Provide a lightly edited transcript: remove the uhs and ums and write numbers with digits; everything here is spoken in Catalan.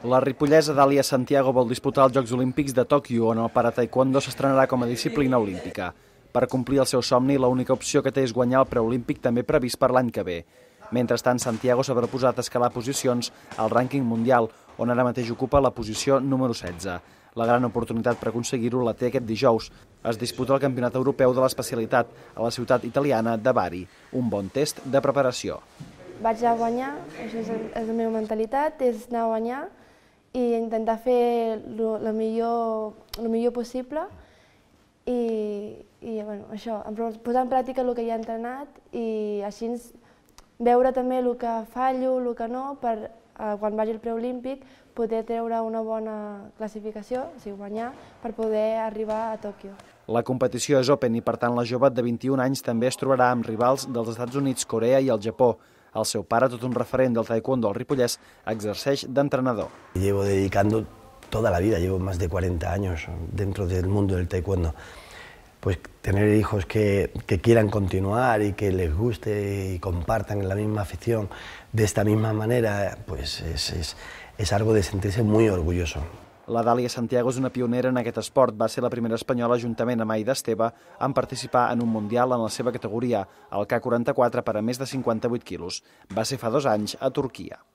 La ripollesa Dàlia Santiago vol disputar els Jocs Olímpics de Tòquio, on el parataekwondo s'estrenarà com a disciplina olímpica. Per complir el seu somni, l'única opció que té és guanyar el preolímpic també previst per l'any que ve. Mentrestant, Santiago s'ha proposat escalar posicions al rànquing mundial, on ara mateix ocupa la posició número 16. La gran oportunitat per aconseguir-ho la té aquest dijous. Es disputa el Campionat Europeu de l'especialitat a la ciutat italiana de Bari, un bon test de preparació. Vaig a guanyar, això és la meva mentalitat, és anar a guanyar i intentar fer el millor possible i això, posar en pràctica el que ja he entrenat i així veure també el que fallo, el que no, per quan vagi al preolímpic poder treure una bona classificació, o sigui guanyar, per poder arribar a Tòquio. La competició és open i per tant la jove de 21 anys també es trobarà amb rivals dels Estats Units, Corea i el Japó. El seu pare, tot un referent del taekwondo al Ripollès, exerceix d'entrenador. Llevo dedicando toda la vida, llevo más de 40 años dentro del mundo del taekwondo. Pues tener hijos que quieran continuar y que les guste y compartan la misma afición de esta misma manera, pues es algo de sentirse muy orgulloso. La Dàlia Santiago és una pionera en aquest esport. Va ser la primera espanyola, juntament amb Aida Esteve, en participar en un mundial en la seva categoria, el K44, per a més de 58 quilos. Va ser fa 2 anys a Turquia.